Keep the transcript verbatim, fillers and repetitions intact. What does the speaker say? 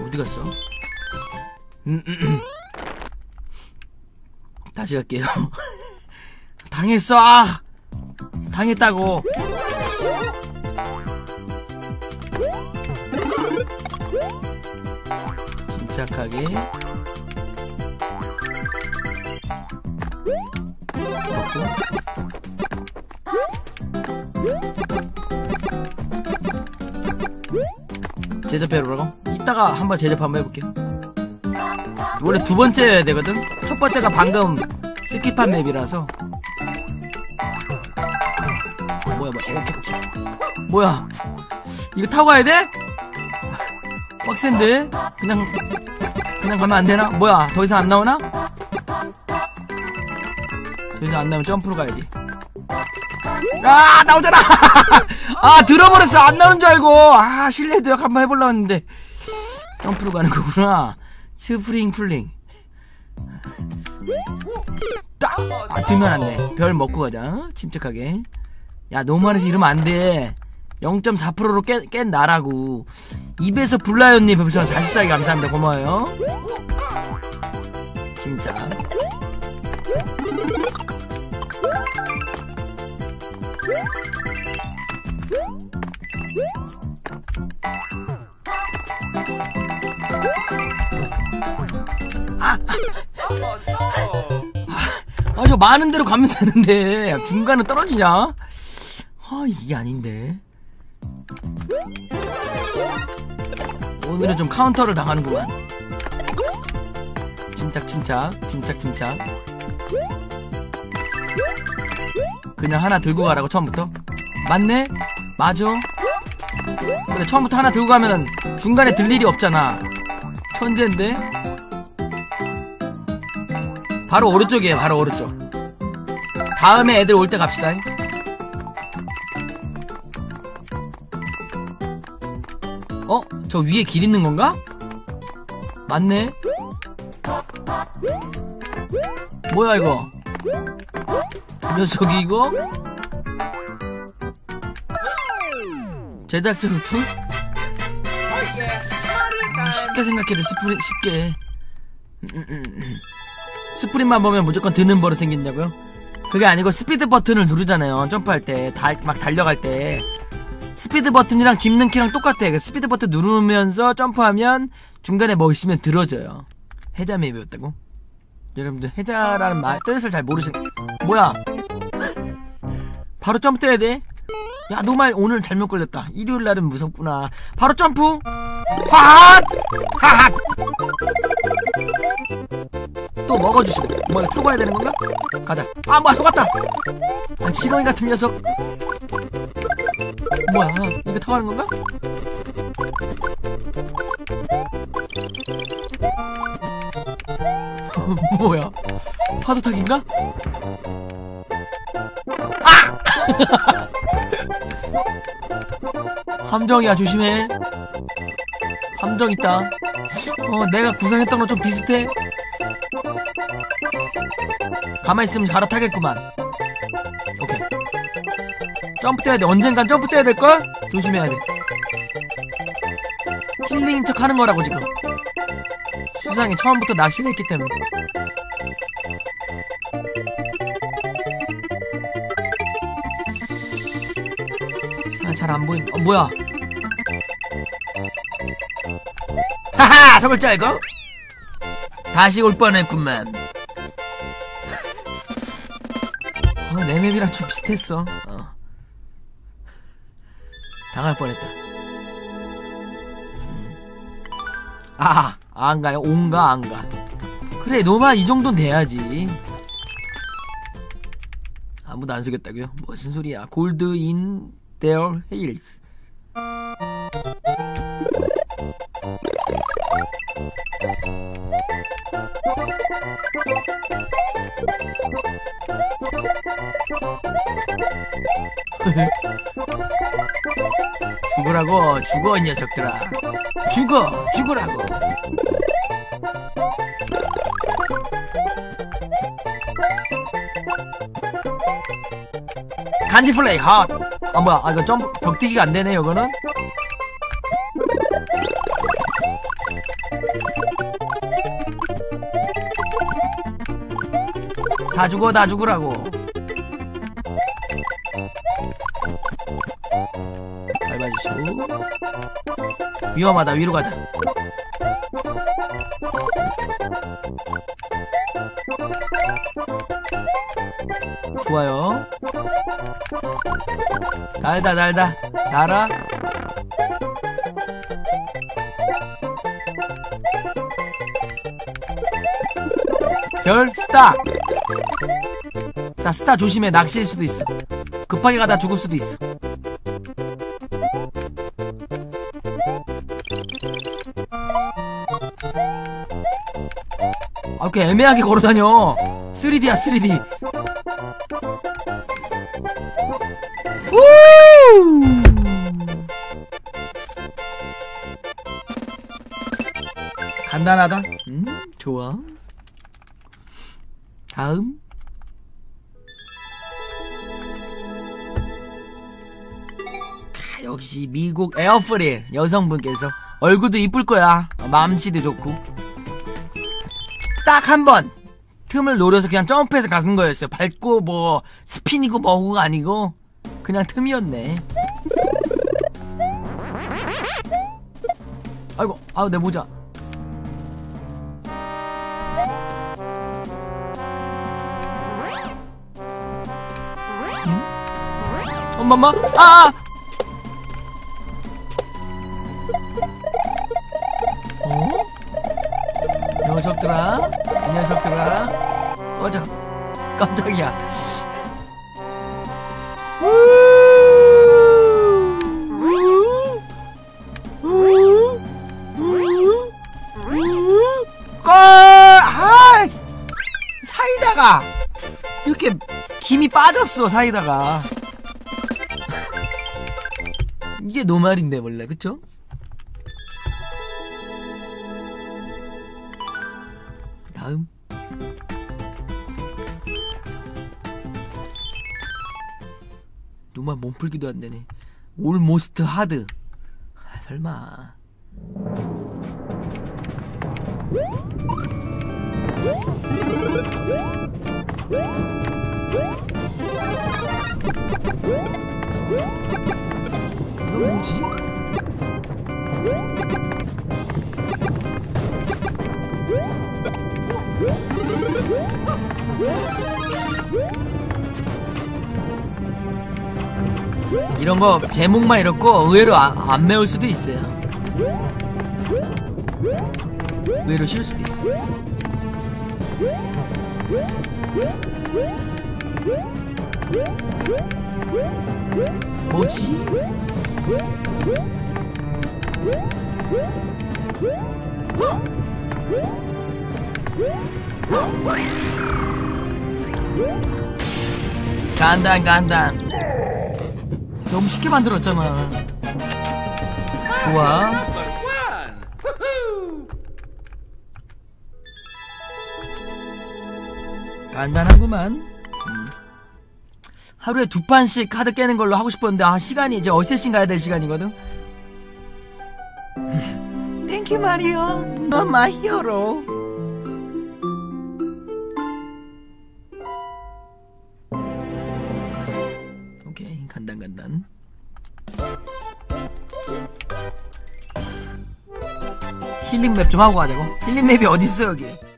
어디 갔어? 음, 음, 음. 다시 갈게요. 당했어! 아! 당했다고! 침착하게 먹고 제접해보라고? 이따가 한번 제접 한번 해볼게. 원래 두 번째 해야 되거든? 첫 번째가 방금 스킵한 맵이라서. 뭐야, 뭐야, 오케이. 뭐야, 이거 타고 가야 돼? 빡센데? 그냥, 그냥 가면 안 되나? 뭐야, 더 이상 안 나오나? 더 이상 안 나오면 점프로 가야지. 아, 나오잖아! 아, 들어버렸어! 안 나오는 줄 알고! 아, 실내 도약 한번 해보려고 했는데. 점프로 가는 거구나. 스프링 풀링. 딱! 아, 들면 안 돼. 별 먹고 가자. 어? 침착하게. 야, 너무 많아서 이러면 안 돼. 영 점 사 퍼센트로 깬, 깬 나라고. 입에서 불나요님 별풍선 사십사 개 감사합니다. 고마워요. 침착. 아, 아, 저 많은 데로 가면 되는데 중간에 떨어지냐? 아, 이게 아닌데. 오늘은 좀 카운터를 당하는구만. 침착 침착 침착 침착. 그냥 하나 들고 가라고 처음부터? 맞네? 맞아. 그래, 처음부터 하나 들고 가면은 중간에 들 일이 없잖아. 천재인데? 바로 오른쪽이에요. 바로 오른쪽. 다음에 애들 올 때 갑시다. 어? 저 위에 길 있는 건가? 맞네. 뭐야 이거? 이 녀석이 이거? 제작자 루트? 아, 쉽게 생각해도 스프린 쉽게. 음, 음, 음. 스프린만 보면 무조건 드는 버릇 생긴다고요? 그게 아니고 스피드 버튼을 누르잖아요. 점프할 때, 달, 막 달려갈 때. 스피드 버튼이랑 짚는 키랑 똑같아. 스피드 버튼 누르면서 점프하면 중간에 뭐 있으면 들어져요. 해자매 배웠다고? 여러분들 해자라는 말 뜻을 잘 모르시는. 뭐야? 바로 점프 해야 돼? 야, 너 말 오늘 잘못 걸렸다. 일요일날은 무섭구나. 바로 점프! 화핫! 하핫! 또 먹어주시고. 뭐야, 타고 가야 되는 건가? 가자. 아, 뭐야, 속았다! 아, 지렁이 같은 녀석. 뭐야, 이거 타고 가는 건가? 뭐야, 파도 타기인가? 아! 함정이야, 조심해. 함정 있다. 어, 내가 구상했던 거 좀 비슷해. 가만히 있으면 갈아타겠구만. 오케이. 점프 떼야 돼. 언젠간 점프 떼야 될걸? 조심해야 돼. 힐링인 척 하는 거라고, 지금. 수상이 처음부터 낚시를 했기 때문에. 아, 잘 안 보인다. 어, 뭐야? 하하! 속을 줄 알고? 다시 올 뻔했구만. 어, 내 맵이랑 좀 비슷했어. 어. 당할 뻔했다. 아, 안 가요? 온가, 안 가. 그래, 너만 이 정도는 돼야지. 아무도 안 속였다고요? 무슨 소리야? 골드 인 their heels. 죽으라고. 죽어, 이 녀석들아. 죽어. 죽으라고. 간지 플레이 핫. 아, 뭐야, 아, 이거 점프 벽뛰기가 안 되네. 이거는 다 죽어 다 죽으라고. 밟아주시고. 위험하다. 위로 가자. 좋아요. 달다 달다 달아. 별 스타. 자 스타 조심해. 낚시일 수도 있어. 급하게 가다 죽을 수도 있어. 아 이렇게 애매하게 걸어다녀. 쓰리디야 쓰리디. 우! 간단하다. 음 좋아. 다음. 아, 역시 미국 에어프릴 여성분께서 얼굴도 이쁠 거야. 맘씨도 좋고. 딱 한 번 틈을 노려서 그냥 점프해서 가는 거였어요. 밟고 뭐 스핀이고 뭐고가 아니고 그냥 틈이었네. 아이고 아우 내 모자. 응? 엄마마 아! 어? 녀석들아 이 녀석들아 꺼져. 깜짝이야. 꼴! 아! 사이다가 이렇게 김이 빠졌어. 사이다가 이게 노말인데 원래 그쵸? 다음. 노말 몸풀기도 안되네. 올모스트 하드. 아, 설마. 이거 뭐지? 이런거 제목만 이렇고 의외로 아, 안 매울 수도 있어요. 의외로 쉬울 수도 있어. 뭐지? 간단 간단. 너무 쉽게 만들었잖아. 좋아. 간단하구만. 음. 하루에 두 판씩 카드 깨는 걸로 하고 싶었는데 아 시간이 이제 어쌔신 가야 될 시간이거든. 땡큐 마리오. 넌 마이 히어로. 오케이 간단 간단. 힐링 맵 좀 하고 가자고. 힐링 맵이 어딨어 여기.